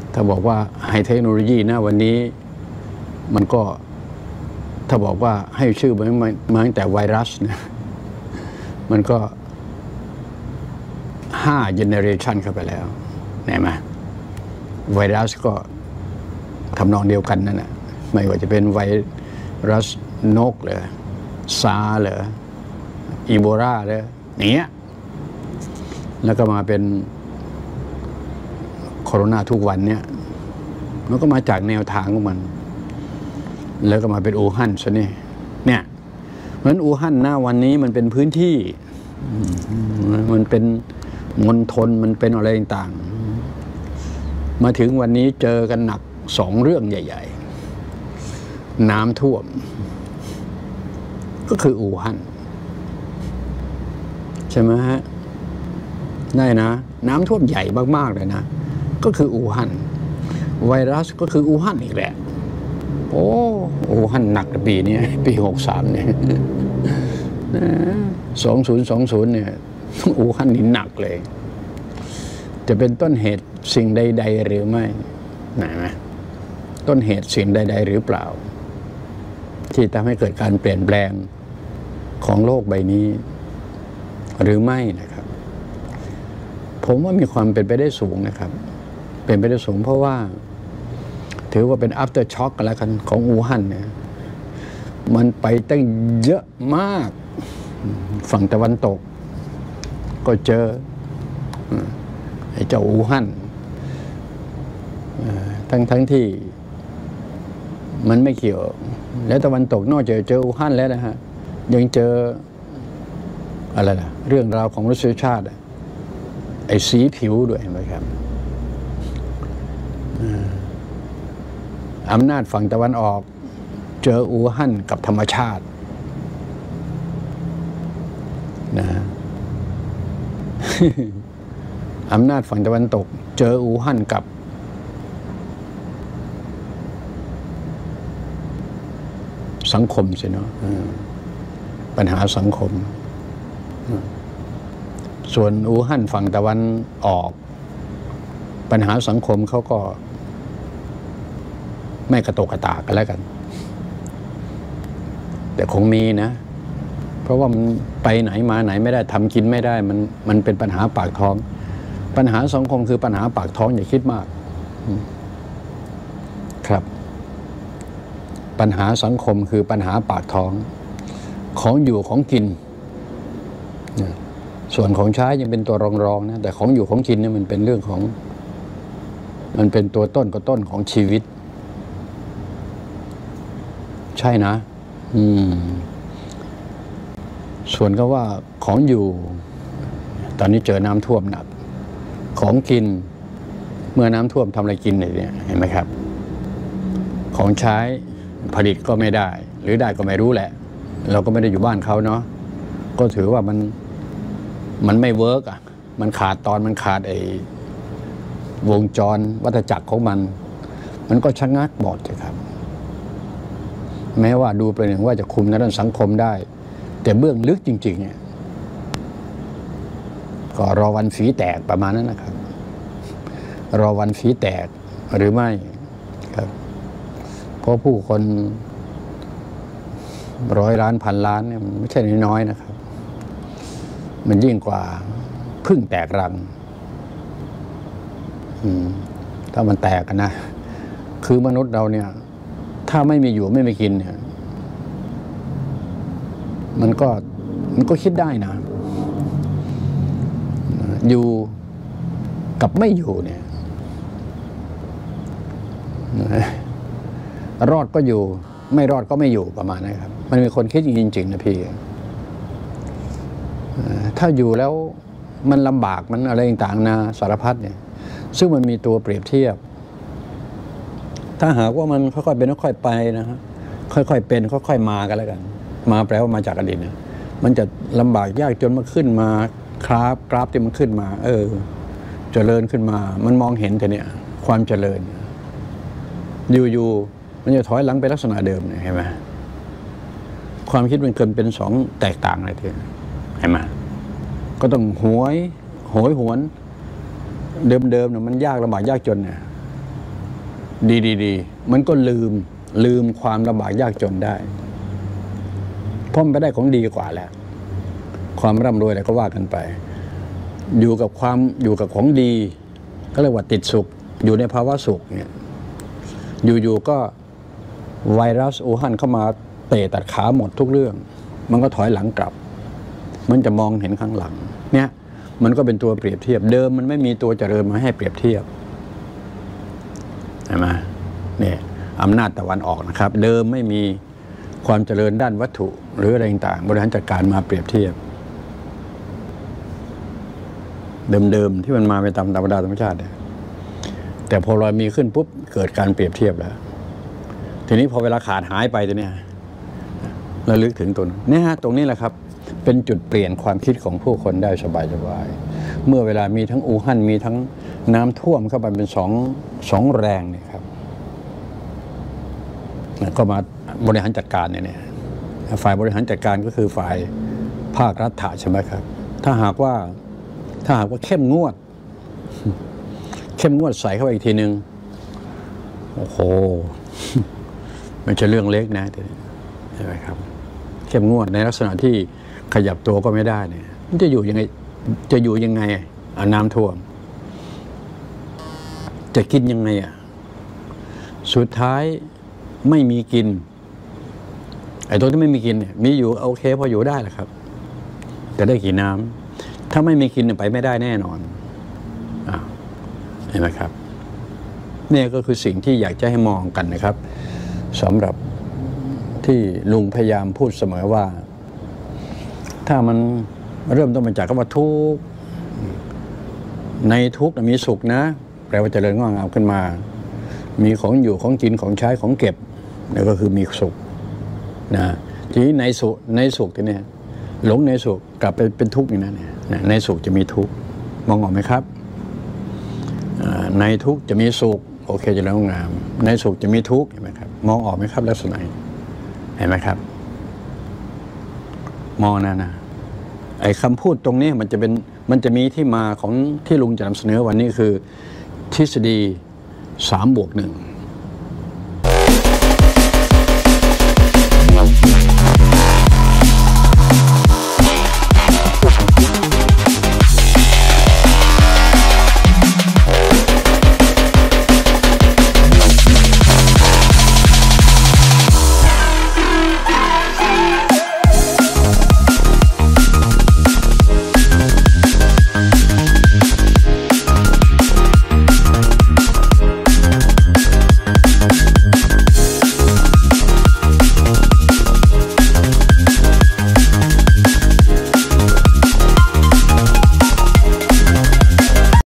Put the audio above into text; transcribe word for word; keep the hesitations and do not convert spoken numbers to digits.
ถ้าบอกว่าไฮเทคโนโลยีนะวันนี้มันก็ถ้าบอกว่าให้ชื่อมันมาตั้งแต่ไวรัสนะมันก็ห้าเจเนเรชันเข้าไปแล้วเห็นไหมไวรัสก็ทำนองเดียวกันนั่นแหละไม่ว่าจะเป็นไวรัสนกหรือซาร์หรืออีโบลาหรืออย่างเงี้ยแล้วก็มาเป็นโคโรนาทุกวันเนี่ยมันก็มาจากแนวทางของมันแล้วก็มาเป็นอู่ฮั่นซะนี่เนี่ยเพราะฉะนั้นอู่ฮั่นหน้าวันนี้มันเป็นพื้นที่มันเป็นมณฑลมันเป็นอะไรต่างๆมาถึงวันนี้เจอกันหนักสองเรื่องใหญ่ๆน้ำท่วมก็คืออู่ฮั่นใช่ไหมฮะได้นะน้ำท่วมใหญ่มากๆเลยนะก็คืออู่ฮั่นไวรัสก็คืออู่ฮั่นอีกแหละโอ้อู่ฮั่นหนักปีนี้ปีหกสามเนี่ยสองศูนย์สองศูนย์เนี่ยอู่ฮั่นนี่หนักเลยจะเป็นต้นเหตุสิ่งใดๆหรือไม่นะต้นเหตุสิ่งใดๆหรือเปล่าที่ทำให้เกิดการเปลี่ยนแปลงของโลกใบนี้หรือไม่นะครับผมว่ามีความเป็นไปได้สูงนะครับเป็นไปได้สูงเพราะว่าถือว่าเป็น after shock กันแล้วกันของอู่ฮั่นเนี่ยมันไปตั้งเยอะมากฝั่งตะวันตกก็เจอไอ้เจ้าอู่ฮั่นทั้งทั้งที่มันไม่เกี่ยวแล้วตะวันตกนอกจากเจออู่ฮั่นแล้วนะฮะยังเจออะไรล่ะเรื่องราวของมนุษยชาติไอ้สีผิวด้วยเห็นไหมครับอำนาจฝั่งตะวันออกเจออู่ฮั่นกับธรรมชาตินะ อำนาจฝั่งตะวันตกเจออู่ฮั่นกับสังคมสิเนาะปัญหาสังคมส่วนอู่ฮั่นฝั่งตะวันออกปัญหาสังคมเขาก็ไม่กระตกกระตากกันแล้วกันแต่คงมีนะเพราะว่ามันไปไหนมาไหนไม่ได้ทำกินไม่ได้มันมันเป็นปัญหาปากท้องปัญหาสังคมคือปัญหาปากท้องอย่าคิดมากครับปัญหาสังคมคือปัญหาปากท้องของอยู่ของกินส่วนของใช้ยังเป็นตัวรองๆนะแต่ของอยู่ของกินเนี่ยมันเป็นเรื่องของมันเป็นตัวต้นก็ต้นของชีวิตใช่นะอืมส่วนก็ว่าของอยู่ตอนนี้เจอน้ำท่วมหนักของกินเมื่อน้ำท่วมทำอะไรกินเนี่ยเห็นไหมครับของใช้ผลิตก็ไม่ได้หรือได้ก็ไม่รู้แหละเราก็ไม่ได้อยู่บ้านเขาเนาะก็ถือว่ามันมันไม่เวิร์กอ่ะมันขาดตอนมันขาดไอ้วงจรวัฏจักรของมันมันก็ชะงักหมดเลยครับแม้ว่าดูไปหนึ่งว่าจะคุมในด้านสังคมได้แต่เบื้องลึกจริงๆเนี่ยก็รอวันฝีแตกประมาณนั้นนะครับรอวันฝีแตกหรือไม่ครับเพราะผู้คนร้อยล้านพันล้านเนี่ยมันไม่ใช่น้อยๆนะครับมันยิ่งกว่าพึ่งแตกรังถ้ามันแตกกันนะคือมนุษย์เราเนี่ยถ้าไม่มีอยู่ไม่มีกินเนี่ยมันก็มันก็คิดได้นะอยู่กับไม่อยู่เนี่ยรอดก็อยู่ไม่รอดก็ไม่อยู่ประมาณนั้นครับมันมีคนคิดจริงๆนะพี่ถ้าอยู่แล้วมันลำบากมันอะไรต่างๆนะสารพัดเนี่ยซึ่งมันมีตัวเปรียบเทียบถ้าหากว่ามันค่อยๆเป็นค่อยๆไปนะฮะค่อยๆเป็นค่อยๆมากันแล้วกันมาแปลว่ามาจากอดีตนะมันจะลำบากยากจนมันขึ้นมาคราฟกราฟที่มันขึ้นมาเออเจริญขึ้นมามันมองเห็นแต่เนี่ยความเจริญอยู่ๆมันจะถอยหลังไปลักษณะเดิมเห็นไหมความคิดมันเกินเป็นสองแตกต่างอะไรทีเห็นไหมก็ต้องหวยโหยหวนเดิมๆเนี่ยมันยากลำบากยากจนเนี่ยดีดีดีมันก็ลืมลืมความลำบากยากจนได้เพราะมันไปได้ของดีกว่าแล้วความร่ำรวยอะไรก็ว่ากันไปอยู่กับความอยู่กับของดีก็เรียกว่าติดสุขอยู่ในภาวะสุขเนี่ยอยู่ๆก็ไวรัสอู่ฮั่นเข้ามาเตะตัดขาหมดทุกเรื่องมันก็ถอยหลังกลับมันจะมองเห็นข้างหลังเนี่ยมันก็เป็นตัวเปรียบเทียบเดิมมันไม่มีตัวเจริญมาให้เปรียบเทียบใช่ไหมเนี่ยอำนาจตะวันออกนะครับเดิมไม่มีความเจริญด้านวัตถุหรืออะไรต่างๆบริหารจัดการมาเปรียบเทียบเดิมๆที่มันมาไปตามธรรมดาธรรมชาติแต่พอเรามีขึ้นปุ๊บเกิดการเปรียบเทียบแล้วทีนี้พอเวลาขาดหายไปตัวเนี้ยระลึกถึงตัวนี้ฮะตรงนี้แหละครับเป็นจุดเปลี่ยนความคิดของผู้คนได้สบายๆเมื่อเวลามีทั้งอู่ฮั่นมีทั้งน้ำท่วมเข้าไปเป็นสองสองแรงเนี่ยครับก็มาบริหารจัดการเนี่ยฝ่ายบริหารจัดการก็คือฝ่ายภาครัฐใช่ไหมครับถ้าหากว่าถ้าหากว่าเข้มงวดเข้มงวดใส่เข้าไปอีกทีนึงโอ้โหมันจะเรื่องเล็กนะใช่ไหมครับเข้มงวดในลักษณะที่ขยับตัวก็ไม่ได้เนี่ยมันจะอยู่ยังไงจะอยู่ยังไงอ่ะน้ำท่วมจะกินยังไงอ่ะสุดท้ายไม่มีกินไอ้ตัวที่ไม่มีกินเนี่ยมีอยู่โอเคพออยู่ได้แหละครับแต่ได้กี่น้ำถ้าไม่มีกินไปไม่ได้แน่นอนอ้าวเห็นไหมครับนี่ก็คือสิ่งที่อยากจะให้มองกันนะครับสำหรับที่ลุงพยายามพูดเสมอว่าถ้ามันเริ่มต้นมาจากคำว่าทุกข์ในทุกข์มีสุขนะแปลว่าเจริญงอกงามขึ้นมามีของอยู่ของกินของใช้ของเก็บนี่ก็คือมีสุขนะทีนี้ในสุขในสุขที่นี่หลงในสุขกลับไปเป็นทุกข์อย่างนั้นเนี่ยในสุขจะมีทุกข์มองออกไหมครับในทุกข์จะมีสุขโอเคจะเริญงอกงามในสุขจะมีทุกข์เห็นไหมครับมองออกไหมครับลักษณะเห็นไหมครับมองนะนะไอ้คำพูดตรงนี้มันจะเป็นมันจะมีที่มาของที่ลุงจะนำเสนอวันนี้คือทฤษฎีสามบวกหนึ่ง